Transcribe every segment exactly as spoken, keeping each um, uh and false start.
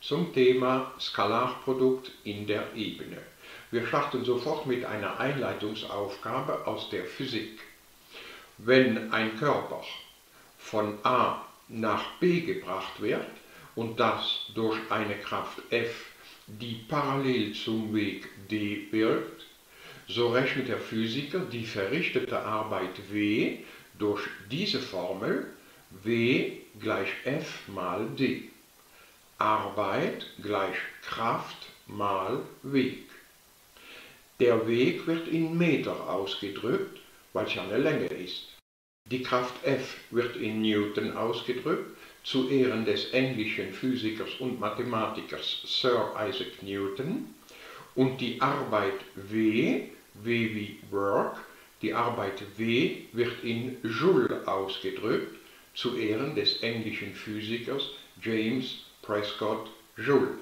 zum Thema Skalarprodukt in der Ebene. Wir starten sofort mit einer Einleitungsaufgabe aus der Physik. Wenn ein Körper von A nach B gebracht wird und das durch eine Kraft F, die parallel zum Weg D wirkt, so rechnet der Physiker die verrichtete Arbeit W durch diese Formel W gleich F mal D. Arbeit gleich Kraft mal Weg. Der Weg wird in Meter ausgedrückt, weil es ja eine Länge ist. Die Kraft F wird in Newton ausgedrückt, zu Ehren des englischen Physikers und Mathematikers Sir Isaac Newton. Und die Arbeit W, W wie Work, die Arbeit W wird in Joule ausgedrückt, zu Ehren des englischen Physikers James Prescott Joule.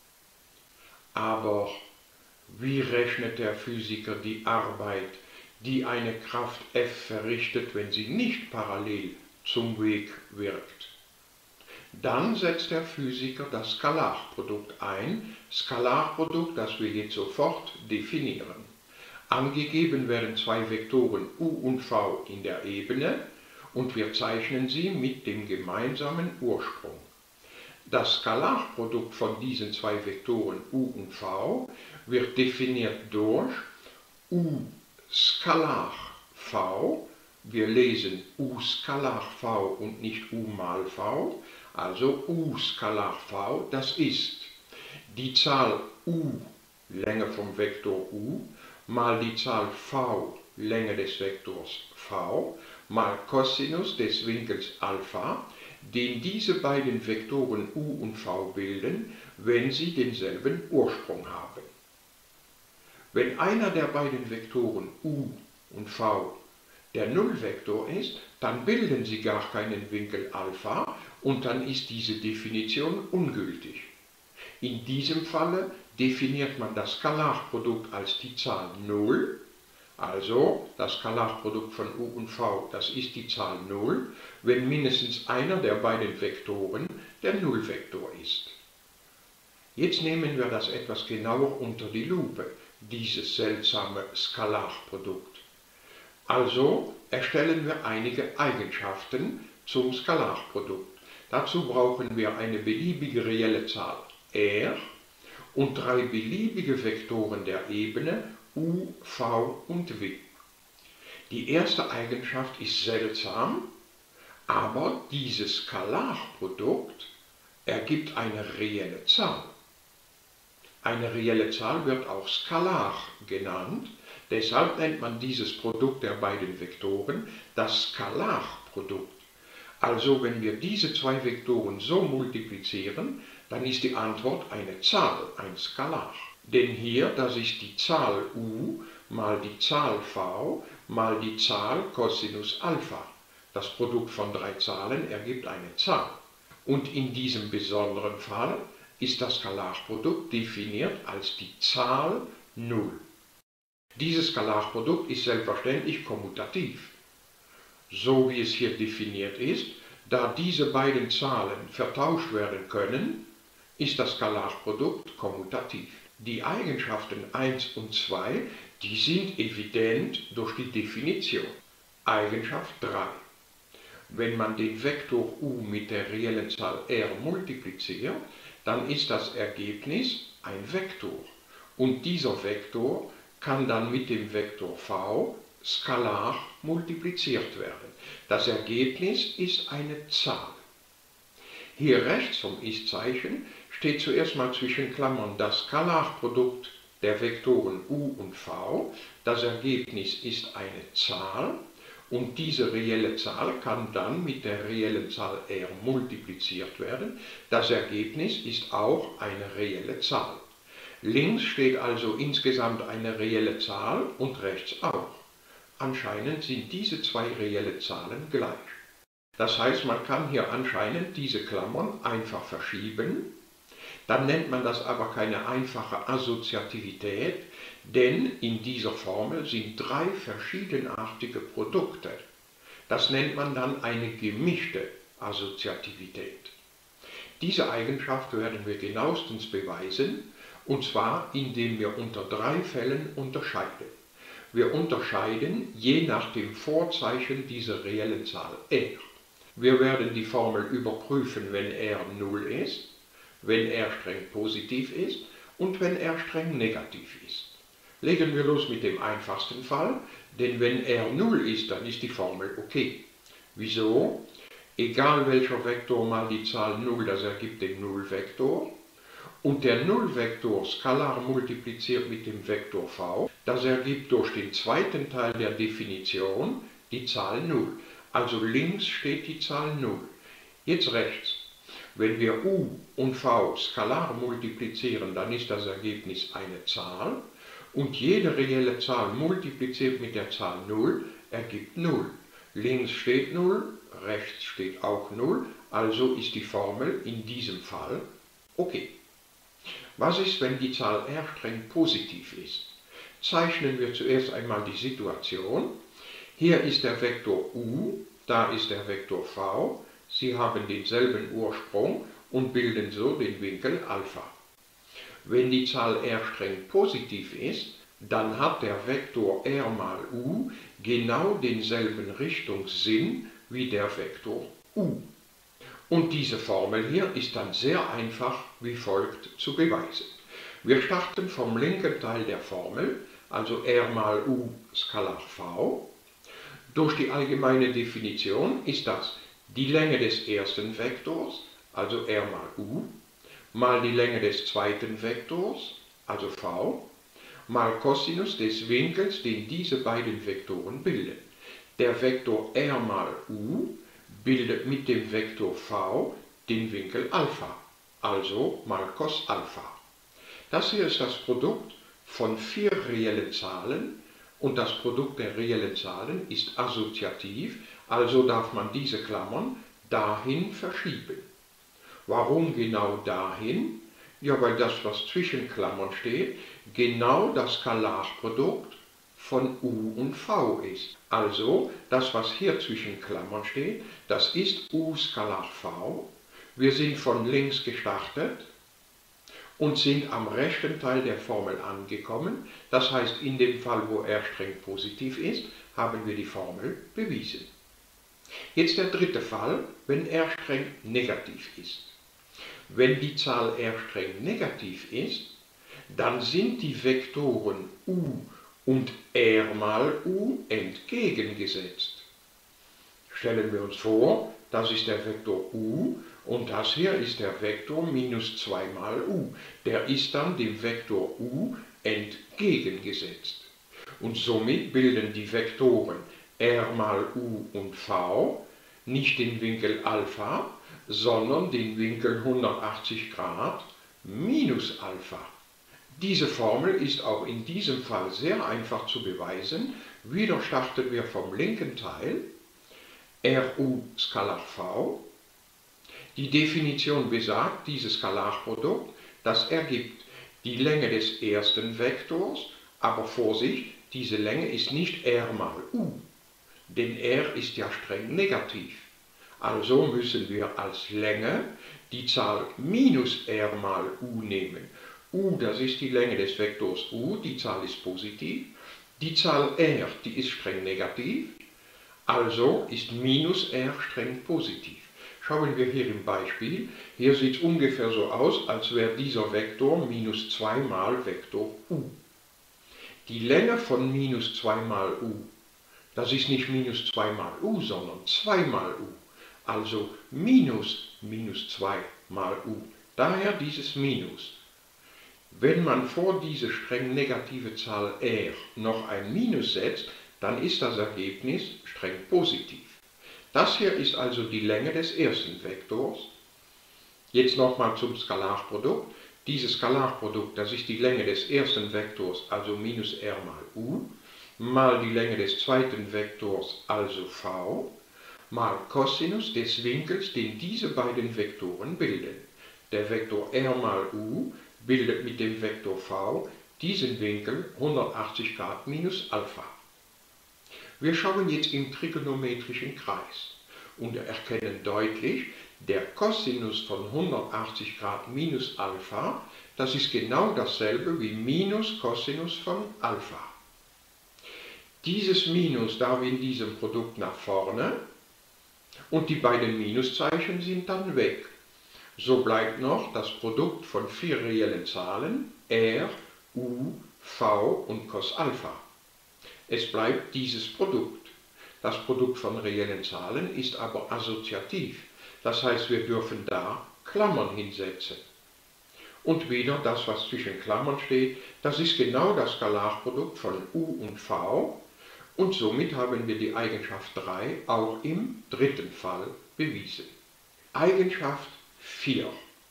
Aber wie rechnet der Physiker die Arbeit, die eine Kraft F verrichtet, wenn sie nicht parallel zum Weg wirkt? Dann setzt der Physiker das Skalarprodukt ein, Skalarprodukt, das wir jetzt sofort definieren. Angegeben werden zwei Vektoren u und v in der Ebene und wir zeichnen sie mit dem gemeinsamen Ursprung. Das Skalarprodukt von diesen zwei Vektoren u und v wird definiert durch u Skalar v, wir lesen u Skalar v und nicht u mal v, also u Skalar v, das ist die Zahl u, Länge vom Vektor u, mal die Zahl v, Länge des Vektors v, mal Cosinus des Winkels Alpha, den diese beiden Vektoren u und v bilden, wenn sie denselben Ursprung haben. Wenn einer der beiden Vektoren u und v der Nullvektor ist, dann bilden sie gar keinen Winkel Alpha und dann ist diese Definition ungültig. In diesem Falle definiert man das Skalarprodukt als die Zahl null, also das Skalarprodukt von u und v, das ist die Zahl null, wenn mindestens einer der beiden Vektoren der Nullvektor ist. Jetzt nehmen wir das etwas genauer unter die Lupe, dieses seltsame Skalarprodukt. Also erstellen wir einige Eigenschaften zum Skalarprodukt. Dazu brauchen wir eine beliebige reelle Zahl R und drei beliebige Vektoren der Ebene u, v und w. Die erste Eigenschaft ist seltsam, aber dieses Skalarprodukt ergibt eine reelle Zahl. Eine reelle Zahl wird auch Skalar genannt, deshalb nennt man dieses Produkt der beiden Vektoren das Skalarprodukt. Also wenn wir diese zwei Vektoren so multiplizieren, dann ist die Antwort eine Zahl, ein Skalar. Denn hier, das ist die Zahl u mal die Zahl v mal die Zahl Cosinus Alpha. Das Produkt von drei Zahlen ergibt eine Zahl. Und in diesem besonderen Fall ist das Skalarprodukt definiert als die Zahl null. Dieses Skalarprodukt ist selbstverständlich kommutativ. So wie es hier definiert ist, da diese beiden Zahlen vertauscht werden können, ist das Skalarprodukt kommutativ. Die Eigenschaften eins und zwei, die sind evident durch die Definition. Eigenschaft drei. Wenn man den Vektor u mit der reellen Zahl r multipliziert, dann ist das Ergebnis ein Vektor. Und dieser Vektor kann dann mit dem Vektor v skalar multipliziert werden. Das Ergebnis ist eine Zahl. Hier rechts vom Ist-Zeichen steht zuerst mal zwischen Klammern das Skalarprodukt der Vektoren u und v. Das Ergebnis ist eine Zahl und diese reelle Zahl kann dann mit der reellen Zahl r multipliziert werden. Das Ergebnis ist auch eine reelle Zahl. Links steht also insgesamt eine reelle Zahl und rechts auch. Anscheinend sind diese zwei reelle Zahlen gleich. Das heißt, man kann hier anscheinend diese Klammern einfach verschieben. Dann nennt man das aber keine einfache Assoziativität, denn in dieser Formel sind drei verschiedenartige Produkte. Das nennt man dann eine gemischte Assoziativität. Diese Eigenschaft werden wir genauestens beweisen, und zwar indem wir unter drei Fällen unterscheiden. Wir unterscheiden je nach dem Vorzeichen dieser reellen Zahl r. Wir werden die Formel überprüfen, wenn r null ist, wenn r streng positiv ist und wenn r streng negativ ist. Legen wir los mit dem einfachsten Fall, denn wenn r null ist, dann ist die Formel okay. Wieso? Egal welcher Vektor mal die Zahl null, das ergibt den Nullvektor. Und der Nullvektor skalar multipliziert mit dem Vektor v, das ergibt durch den zweiten Teil der Definition die Zahl null. Also links steht die Zahl null. Jetzt rechts. Wenn wir u und v skalar multiplizieren, dann ist das Ergebnis eine Zahl. Und jede reelle Zahl multipliziert mit der Zahl null ergibt null. Links steht null, rechts steht auch null, also ist die Formel in diesem Fall okay. Was ist, wenn die Zahl r streng positiv ist? Zeichnen wir zuerst einmal die Situation. Hier ist der Vektor u, da ist der Vektor v. Sie haben denselben Ursprung und bilden so den Winkel Alpha. Wenn die Zahl r streng positiv ist, dann hat der Vektor r mal u genau denselben Richtungssinn wie der Vektor u. Und diese Formel hier ist dann sehr einfach wie folgt zu beweisen. Wir starten vom linken Teil der Formel, also r mal u skalar v. Durch die allgemeine Definition ist das die Länge des ersten Vektors, also r mal u, mal die Länge des zweiten Vektors, also v, mal Cosinus des Winkels, den diese beiden Vektoren bilden. Der Vektor r mal u bildet mit dem Vektor v den Winkel Alpha, also mal Cos Alpha. Das hier ist das Produkt von vier reellen Zahlen und das Produkt der reellen Zahlen ist assoziativ, also darf man diese Klammern dahin verschieben. Warum genau dahin? Ja, weil das, was zwischen Klammern steht, genau das Skalarprodukt von u und v ist. Also, das, was hier zwischen Klammern steht, das ist u skalar v. Wir sind von links gestartet und sind am rechten Teil der Formel angekommen. Das heißt, in dem Fall, wo r streng positiv ist, haben wir die Formel bewiesen. Jetzt der dritte Fall, wenn r streng negativ ist. Wenn die Zahl r streng negativ ist, dann sind die Vektoren u und r mal u entgegengesetzt. Stellen wir uns vor, das ist der Vektor u und das hier ist der Vektor minus zwei mal u. Der ist dann dem Vektor u entgegengesetzt. Und somit bilden die Vektoren r mal u und v nicht den Winkel Alpha, sondern den Winkel hundertachtzig Grad minus Alpha. Diese Formel ist auch in diesem Fall sehr einfach zu beweisen. Wieder starten wir vom linken Teil, ru skalar v. Die Definition besagt, dieses Skalarprodukt, das ergibt die Länge des ersten Vektors, aber Vorsicht, diese Länge ist nicht r mal u, denn r ist ja streng negativ. Also müssen wir als Länge die Zahl minus r mal u nehmen. U, das ist die Länge des Vektors u, die Zahl ist positiv. Die Zahl r, die ist streng negativ, also ist minus r streng positiv. Schauen wir hier im Beispiel. Hier sieht es ungefähr so aus, als wäre dieser Vektor minus zwei mal Vektor u. Die Länge von minus zwei mal u, das ist nicht minus zwei mal u, sondern zwei mal u. Also minus minus zwei mal u. Daher dieses Minus. Wenn man vor diese streng negative Zahl r noch ein Minus setzt, dann ist das Ergebnis streng positiv. Das hier ist also die Länge des ersten Vektors. Jetzt nochmal zum Skalarprodukt. Dieses Skalarprodukt, das ist die Länge des ersten Vektors, also minus r mal u, mal die Länge des zweiten Vektors, also v, mal Cosinus des Winkels, den diese beiden Vektoren bilden. Der Vektor r mal u bildet mit dem Vektor v diesen Winkel hundertachtzig Grad minus Alpha. Wir schauen jetzt im trigonometrischen Kreis und erkennen deutlich, Der Cosinus von hundertachtzig Grad minus Alpha, das ist genau dasselbe wie minus Cosinus von Alpha. Dieses Minus darf in diesem Produkt nach vorne und die beiden Minuszeichen sind dann weg. So bleibt noch das Produkt von vier reellen Zahlen R, U, V und Cos Alpha. Es bleibt dieses Produkt. Das Produkt von reellen Zahlen ist aber assoziativ. Das heißt, wir dürfen da Klammern hinsetzen. Und wieder das, was zwischen Klammern steht, das ist genau das Skalarprodukt von U und V. Und somit haben wir die Eigenschaft drei auch im dritten Fall bewiesen. Eigenschaft vier.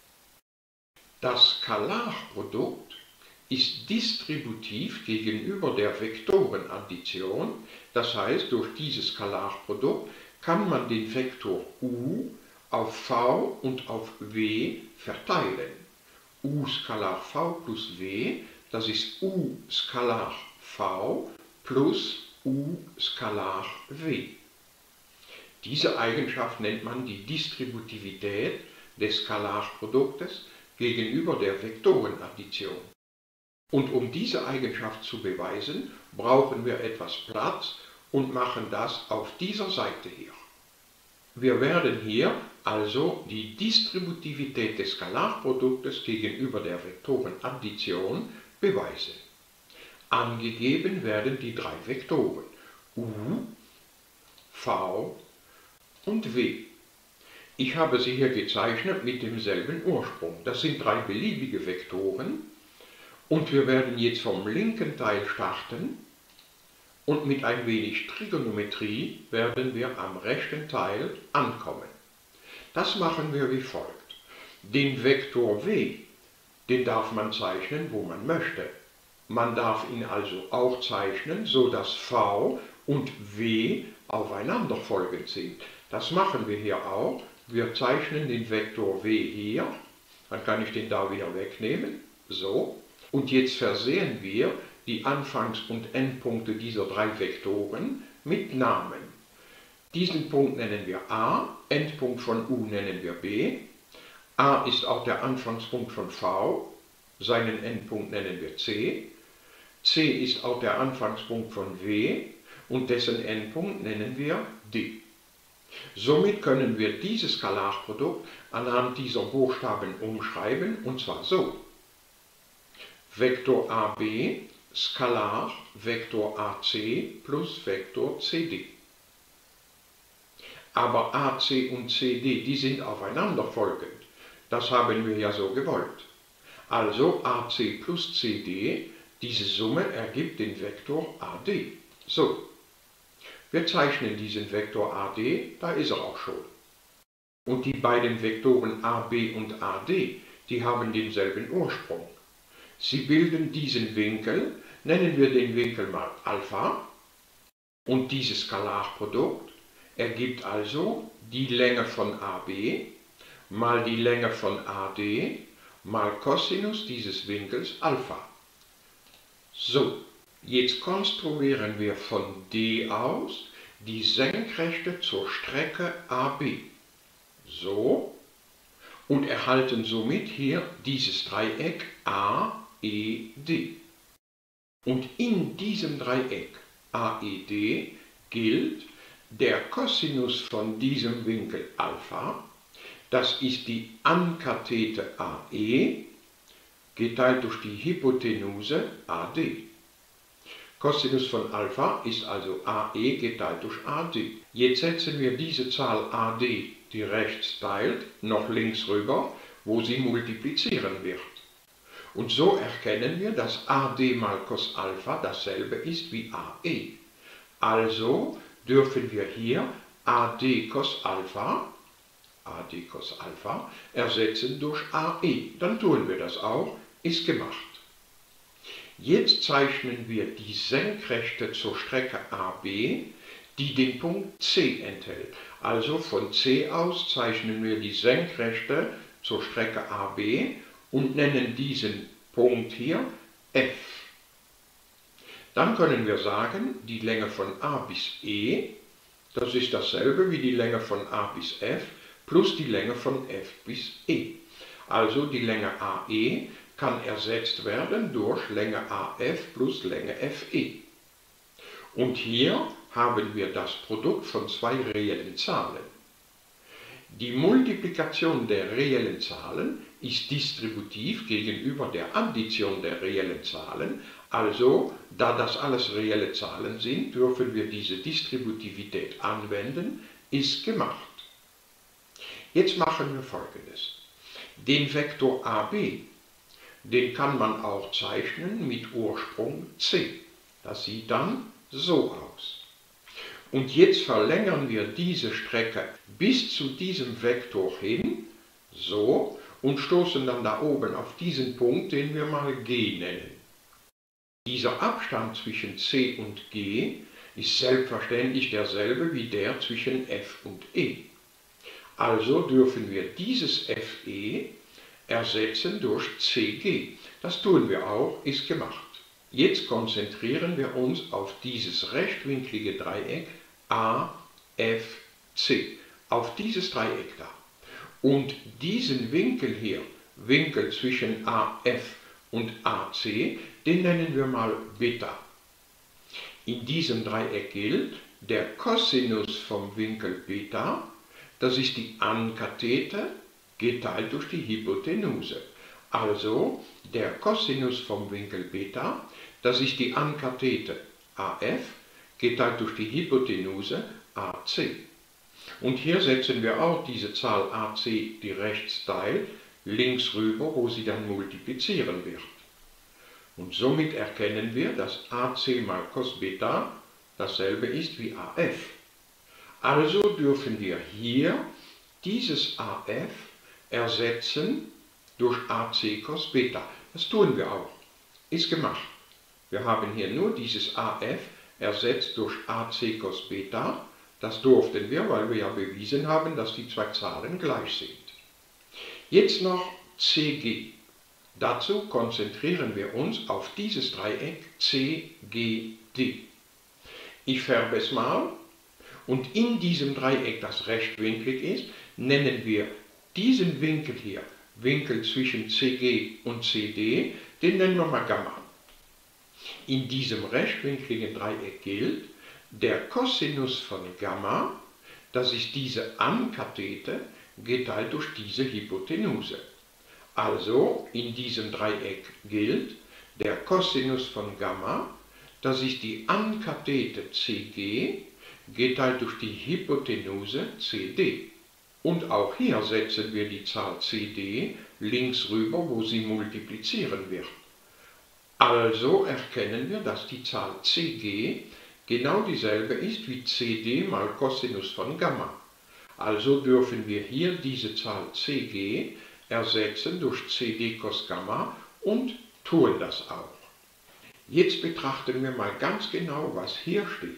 Das Skalarprodukt ist distributiv gegenüber der Vektorenaddition. Das heißt, durch dieses Skalarprodukt kann man den Vektor U auf V und auf W verteilen. U Skalar V plus W, das ist U Skalar V plus U Skalar W. Diese Eigenschaft nennt man die Distributivität des Skalarproduktes gegenüber der Vektorenaddition. Und um diese Eigenschaft zu beweisen, brauchen wir etwas Platz und machen das auf dieser Seite hier. Wir werden hier also die Distributivität des Skalarproduktes gegenüber der Vektorenaddition beweisen. Angegeben werden die drei Vektoren U, V und W. Ich habe sie hier gezeichnet mit demselben Ursprung. Das sind drei beliebige Vektoren und wir werden jetzt vom linken Teil starten und mit ein wenig Trigonometrie werden wir am rechten Teil ankommen. Das machen wir wie folgt. Den Vektor W, den darf man zeichnen, wo man möchte. Man darf ihn also auch zeichnen, so dass V und W aufeinanderfolgend sind. Das machen wir hier auch. Wir zeichnen den Vektor W hier, dann kann ich den da wieder wegnehmen, so. Und jetzt versehen wir die Anfangs- und Endpunkte dieser drei Vektoren mit Namen. Diesen Punkt nennen wir A, Endpunkt von U nennen wir B. A ist auch der Anfangspunkt von V, seinen Endpunkt nennen wir C. C ist auch der Anfangspunkt von W und dessen Endpunkt nennen wir D. Somit können wir dieses Skalarprodukt anhand dieser Buchstaben umschreiben, und zwar so. Vektor A B Skalar Vektor A C plus Vektor C D. Aber A C und C D, die sind aufeinanderfolgend. Das haben wir ja so gewollt. Also A C plus C D, diese Summe ergibt den Vektor A D. So, wir zeichnen diesen Vektor A D, da ist er auch schon. Und die beiden Vektoren A B und A D, die haben denselben Ursprung. Sie bilden diesen Winkel, nennen wir den Winkel mal Alpha. Und dieses Skalarprodukt ergibt also die Länge von A B mal die Länge von A D mal Cosinus dieses Winkels Alpha. So, jetzt konstruieren wir von D aus die Senkrechte zur Strecke A B. So, und erhalten somit hier dieses Dreieck A E D. Und in diesem Dreieck A E D gilt der Cosinus von diesem Winkel Alpha, das ist die Ankathete A E, geteilt durch die Hypotenuse A D. Cosinus von Alpha ist also A E geteilt durch A D. Jetzt setzen wir diese Zahl A D, die rechts teilt, noch links rüber, wo sie multiplizieren wird. Und so erkennen wir, dass A D mal Cos Alpha dasselbe ist wie A E. Also dürfen wir hier A D Cos Alpha, A D Cos Alpha ersetzen durch A E. Dann tun wir das auch, ist gemacht. Jetzt zeichnen wir die Senkrechte zur Strecke A B, die den Punkt C enthält. Also von C aus zeichnen wir die Senkrechte zur Strecke A B und nennen diesen Punkt hier F. Dann können wir sagen, die Länge von A bis E, das ist dasselbe wie die Länge von A bis F, plus die Länge von f bis e. Also die Länge A E kann ersetzt werden durch Länge A F plus Länge F E. Und hier haben wir das Produkt von zwei reellen Zahlen. Die Multiplikation der reellen Zahlen ist distributiv gegenüber der Addition der reellen Zahlen, also da das alles reelle Zahlen sind, dürfen wir diese Distributivität anwenden, ist gemacht. Jetzt machen wir Folgendes. Den Vektor A B, den kann man auch zeichnen mit Ursprung C. Das sieht dann so aus. Und jetzt verlängern wir diese Strecke bis zu diesem Vektor hin, so, und stoßen dann da oben auf diesen Punkt, den wir mal G nennen. Dieser Abstand zwischen C und G ist selbstverständlich derselbe wie der zwischen F und E. Also dürfen wir dieses F E ersetzen durch C G. Das tun wir auch, ist gemacht. Jetzt konzentrieren wir uns auf dieses rechtwinklige Dreieck A F C, auf dieses Dreieck da. Und diesen Winkel hier, Winkel zwischen A F und A C, den nennen wir mal Beta. In diesem Dreieck gilt, der Cosinus vom Winkel Beta, das ist die Ankathete, geteilt durch die Hypotenuse. Also der Cosinus vom Winkel Beta, das ist die Ankathete A F, geteilt durch die Hypotenuse A C. Und hier setzen wir auch diese Zahl A C, die rechts teilt, links rüber, wo sie dann multiplizieren wird. Und somit erkennen wir, dass A C mal Cos Beta dasselbe ist wie A F. Also dürfen wir hier dieses A F ersetzen durch A C Cos Beta. Das tun wir auch. Ist gemacht. Wir haben hier nur dieses A F ersetzt durch A C Cos Beta. Das durften wir, weil wir ja bewiesen haben, dass die zwei Zahlen gleich sind. Jetzt noch C G. Dazu konzentrieren wir uns auf dieses Dreieck C G D. Ich färbe es mal und in diesem Dreieck, das rechtwinklig ist, nennen wir diesen Winkel hier, Winkel zwischen C G und C D, den nennen wir mal Gamma. In diesem rechtwinkligen Dreieck gilt, der Cosinus von Gamma, das ist diese Ankathete, geteilt durch diese Hypotenuse. Also in diesem Dreieck gilt, der Cosinus von Gamma, das ist die Ankathete C G, geteilt durch die Hypotenuse C D. Und auch hier setzen wir die Zahl C D links rüber, wo sie multiplizieren wird. Also erkennen wir, dass die Zahl C G genau dieselbe ist wie C D mal Cosinus von Gamma. Also dürfen wir hier diese Zahl C G ersetzen durch C D cos Gamma und tun das auch. Jetzt betrachten wir mal ganz genau, was hier steht.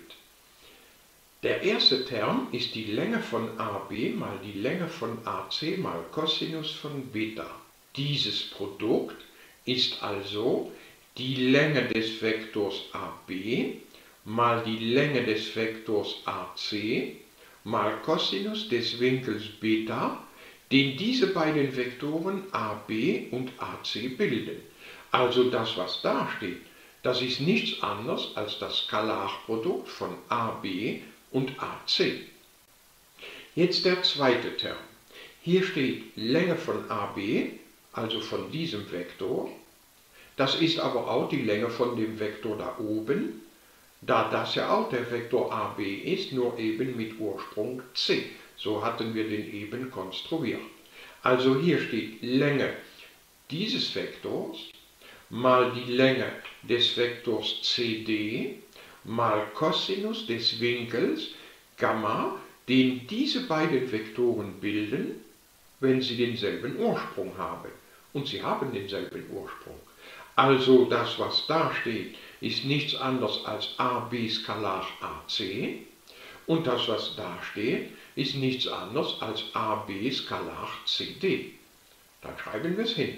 Der erste Term ist die Länge von A B mal die Länge von A C mal Cosinus von Beta. Dieses Produkt ist also die Länge des Vektors A B mal die Länge des Vektors A C mal Cosinus des Winkels Beta, den diese beiden Vektoren A B und A C bilden. Also das, was da steht, das ist nichts anderes als das Skalarprodukt von A B und A C. Jetzt der zweite Term. Hier steht Länge von A B, also von diesem Vektor. Das ist aber auch die Länge von dem Vektor da oben, da das ja auch der Vektor A B ist, nur eben mit Ursprung C. So hatten wir den eben konstruiert. Also hier steht Länge dieses Vektors mal die Länge des Vektors C D mal Cosinus des Winkels Gamma, den diese beiden Vektoren bilden, wenn sie denselben Ursprung haben. Und sie haben denselben Ursprung. Also das, was da steht, ist nichts anderes als A B Skalar A C. Und das, was da steht, ist nichts anderes als A B Skalar C D. Dann schreiben wir es hin.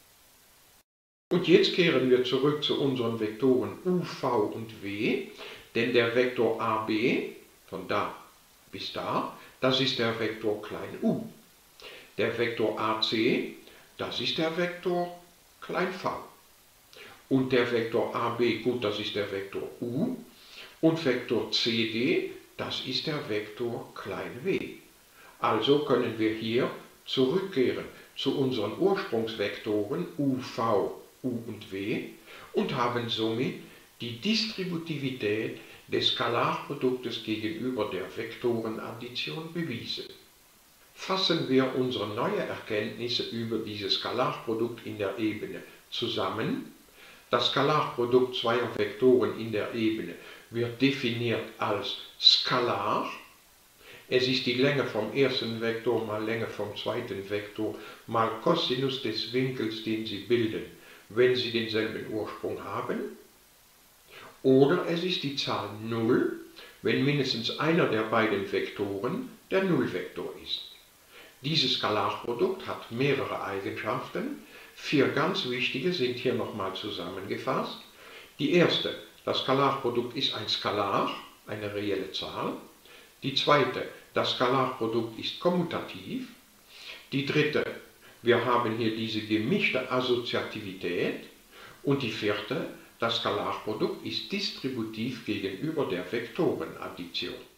Und jetzt kehren wir zurück zu unseren Vektoren U, V und W, denn der Vektor A B, von da bis da, das ist der Vektor klein u. Der Vektor A C, das ist der Vektor klein v. Und der Vektor A B, gut, das ist der Vektor U. Und Vektor C D, das ist der Vektor klein w. Also können wir hier zurückkehren zu unseren Ursprungsvektoren u, v, u und w und haben somit die Distributivität des Skalarproduktes gegenüber der Vektorenaddition bewiesen. Fassen wir unsere neuen Erkenntnisse über dieses Skalarprodukt in der Ebene zusammen. Das Skalarprodukt zweier Vektoren in der Ebene wird definiert als Skalar. Es ist die Länge vom ersten Vektor mal Länge vom zweiten Vektor mal Cosinus des Winkels, den sie bilden, wenn sie denselben Ursprung haben. Oder es ist die Zahl null, wenn mindestens einer der beiden Vektoren der Nullvektor ist. Dieses Skalarprodukt hat mehrere Eigenschaften. Vier ganz wichtige sind hier nochmal zusammengefasst. Die erste, das Skalarprodukt ist ein Skalar, eine reelle Zahl. Die zweite, das Skalarprodukt ist kommutativ. Die dritte, wir haben hier diese gemischte Assoziativität. Und die vierte, das Skalarprodukt ist distributiv gegenüber der Vektorenaddition.